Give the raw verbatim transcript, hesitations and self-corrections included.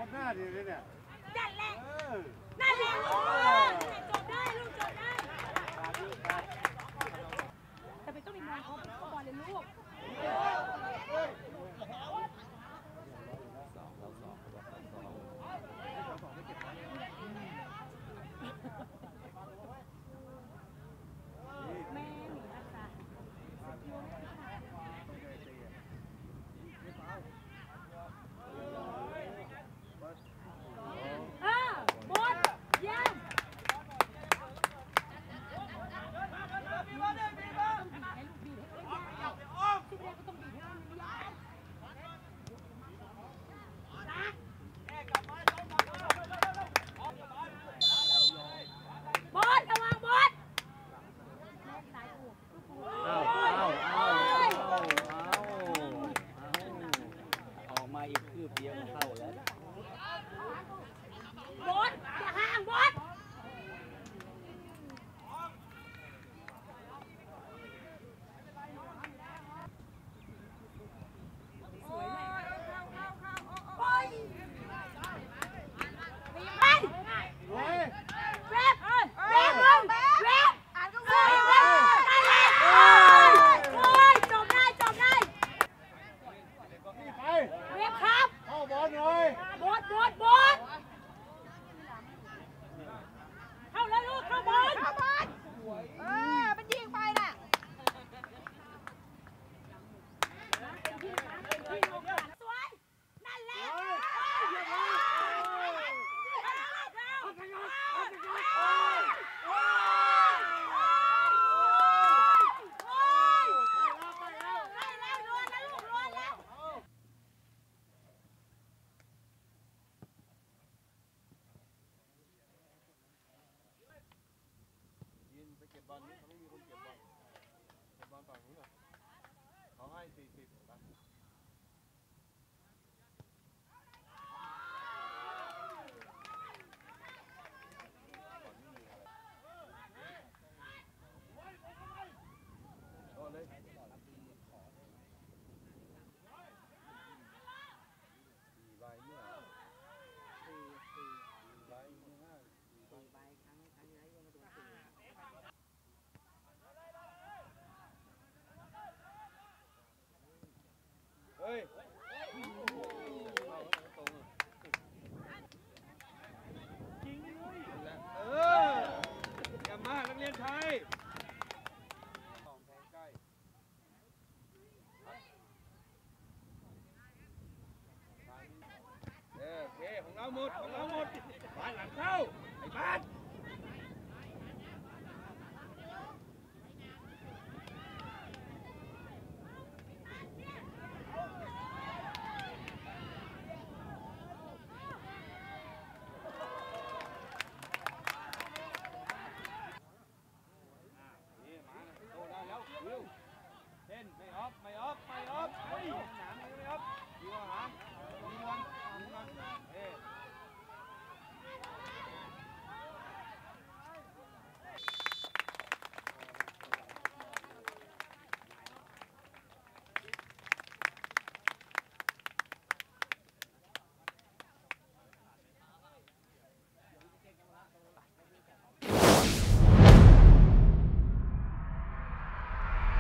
องหน้าดีเลยเนี่ยนั่นแหละนั่นแหละลูกจบได้ลูกจบได้แต่ไม่ต้องไปมองเขาเขาบอลเลยลูกแม่หนีรักษาเก็บบอลนี่เขาไม่มีคนเก็บบอลเก็บบอลฝั่งนู้นอ่ะเขาให้สี่สิบนะโอ้เลยสี่ใบเนี่ยสี่สี่ใบห้าสี่ใบครั้งครั้งที่แล้วยังมาโดนสี่เฮ้ยจริงเลยเอออย่ามานักเรียนไทยสองแทงใกล้เออโอเคของเราหมดของเราหมดบ้านหลังเข้าไอ้บ้านเล่นไม่ออฟไม่ออฟไม่ออฟเฮ้ยหนามไม่ออฟดีกว่าหาดีกว่าดีกว่าเอ๊ะ